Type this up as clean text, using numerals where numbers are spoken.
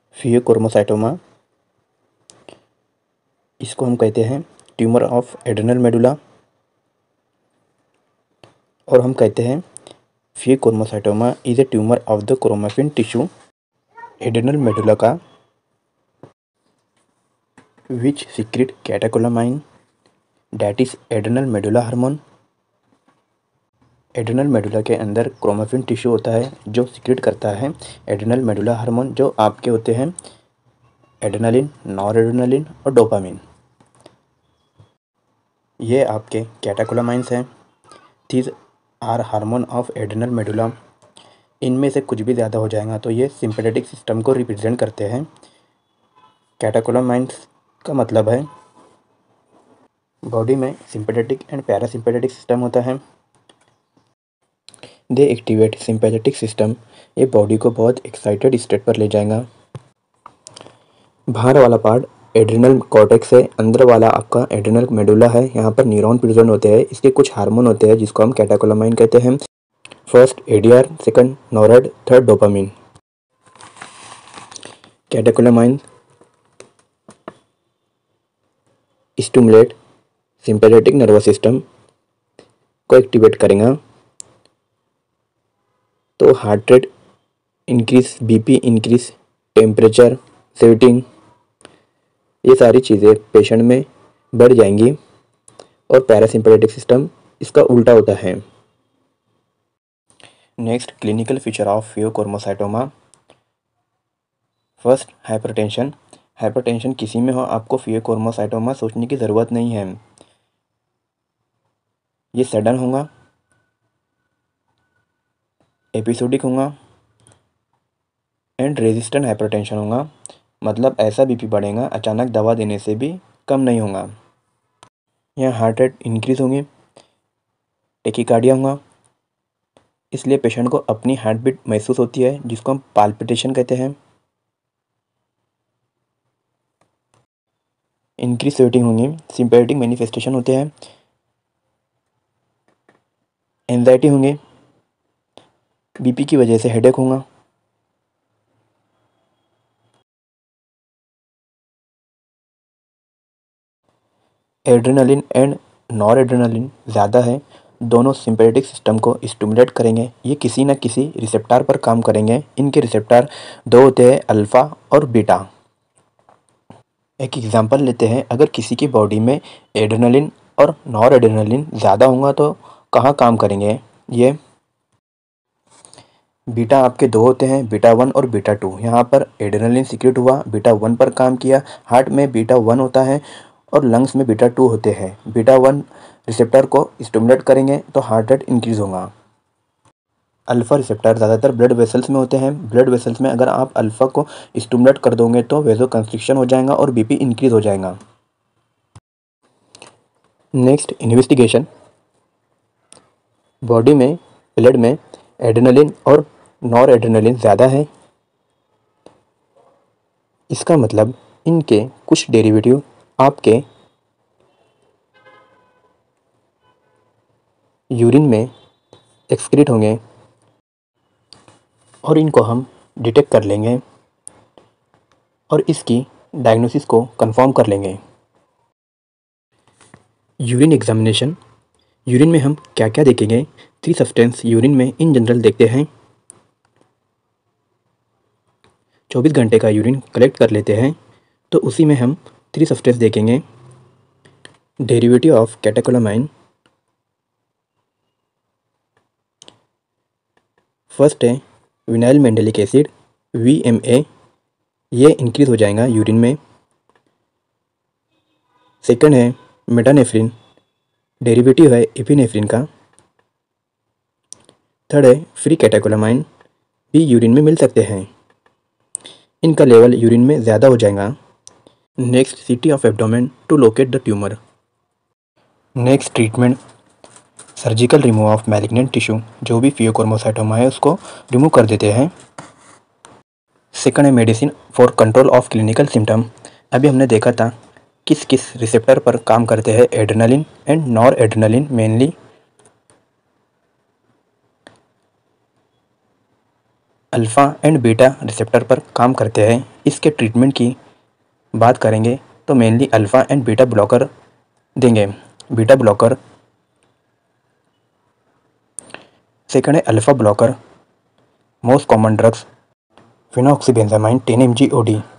Pheochromocytoma, इसको हम कहते हैं ट्यूमर ऑफ एड्रेनल मेडुला, और हम कहते हैं pheochromocytoma is a tumour of the chromatin tissue adrenal medulla का which secrete catecholamine that is adrenal medulla hormone. Adrenal medulla के अंदर क्रोमैटिन टिश्यू होता है जो सीक्रेट करता है एड्रेनल मेडुला हार्मोन, जो आपके होते हैं एड्रेनालिन, नॉरएड्रेनालिन और डोपामिन। ये आपके कैटेकोलामाइंस हैं। These are hormone of adrenal medulla. इनमें से कुछ भी ज़्यादा हो जाएगा तो ये सिंपैथेटिक सिस्टम को रिप्रेजेंट करते हैं। कैटेकोलामाइंस का मतलब है बॉडी में सिंपैथेटिक एंड पैरासिम्पैथेटिक सिस्टम होता है। They activate sympathetic system. ये बॉडी को बहुत एक्साइटेड स्टेट पर ले जाएगा। बाहर वाला पार्ट एड्रेनल कॉर्टेक्स है, अंदर वाला आपका एड्रेनल मेडुला है। यहाँ पर न्यूरॉन प्रेजेंट होते हैं। इसके कुछ हार्मोन होते हैं जिसको हम कैटेकोलामाइन कहते हैं। First ADR, second norad, third dopamine. Catecholamine stimulate sympathetic nervous system को एक्टिवेट करेगा तो heart rate increase, BP increase, temperature, sweating, ये सारी चीज़ें पेशेंट में बढ़ जाएंगी। और पैरासिम्पैथेटिक सिस्टम इसका उल्टा होता है। Next clinical feature of pheochromocytoma. First hypertension. Hypertension किसी में हो, आपको फियोक्रोमोसाइटोमा सोचने की ज़रूरत नहीं है। ये सडन होगा, एपिसोडिक होगा एंड रेजिस्टेंट हाइपरटेंशन होगा। मतलब ऐसा बीपी बढ़ेगा अचानक दवा देने से भी कम नहीं होगा। यहाँ हार्ट रेट इंक्रीज होंगे, टेकिकार्डिया होगा, इसलिए पेशेंट को अपनी हार्ट बीट महसूस होती है जिसको हम पाल्पिटेशन कहते हैं। इंक्रीज स्वेटिंग होंगी, सिंपैथेटिक मैनिफेस्टेशन होते हैं। एंजाइटी होंगे, बीपी की वजह से हेडेक होगा। एड्रेनालिन एंड नॉरएड्रेनालिन ज़्यादा है, दोनों सिंपैथेटिक सिस्टम को स्टिमुलेट करेंगे। ये किसी न किसी रिसेप्टर पर काम करेंगे। इनके रिसेप्टर दो होते हैं, अल्फ़ा और बीटा। एक एग्जांपल लेते हैं, अगर किसी की बॉडी में एड्रेनालिन और नॉरएड्रेनालिन ज़्यादा होगा तो कहाँ काम करेंगे ये। बीटा आपके दो होते हैं, बीटा 1 और बीटा 2। यहाँ पर एड्रेनालिन सीक्रेट हुआ, बीटा 1 पर काम किया। हार्ट में बीटा 1 होता है और लंग्स में बीटा 2 होते हैं। बीटा 1 रिसेप्टर को स्टिमुलेट करेंगे तो हार्ट रेट इंक्रीज होगा। अल्फ़ा रिसेप्टर ज़्यादातर ब्लड वेसल्स में होते हैं। ब्लड वेसल्स में अगर आप अल्फ़ा को स्टिमुलेट कर दोगे तो वेसोकंस्ट्रिक्शन हो जाएगा और बीपी इंक्रीज हो जाएगा। Next investigation. बॉडी में ब्लड में एड्रेनालिन और नॉरएड्रेनालिन ज़्यादा है, इसका मतलब इनके कुछ डेरिवेटिव आपके यूरिन में एक्सक्रीट होंगे और इनको हम डिटेक्ट कर लेंगे और इसकी डायग्नोसिस को कंफर्म कर लेंगे। Urine examination. यूरिन में हम क्या क्या देखेंगे? 3 सब्सटेंस यूरिन में इन जनरल देखते हैं। 24 घंटे का यूरिन कलेक्ट कर लेते हैं तो उसी में हम 3 सब्सटेंस देखेंगे। Derivative of catecholamine. फर्स्ट है विनाइल मेंडेलिक एसिड, VMA, ये इंक्रीज हो जाएगा यूरिन में। सेकंड है मेटानेफ्रिन, डेरिवेटिव है एपिनेफ्रिन का। थर्ड है फ्री कैटेकोलामाइन, भी यूरिन में मिल सकते हैं, इनका लेवल यूरिन में ज़्यादा हो जाएगा। Next CT of abdomen to locate the tumour. Next treatment surgical remove of malignant tissue, जो भी फियोक्रोमोसाइटोमा है उसको रिमूव कर देते हैं। सेकंड है medicine for control of clinical symptom. अभी हमने देखा था किस किस रिसेप्टर पर काम करते हैं, adrenaline and noradrenaline mainly. Alpha and beta receptor पर काम करते हैं। इसके ट्रीटमेंट की बात करेंगे तो mainly alpha and beta blocker देंगे। बीटा ब्लॉकर, सेकंड है alpha blocker. Most common drugs phenoxybenzamine 10 mg OD,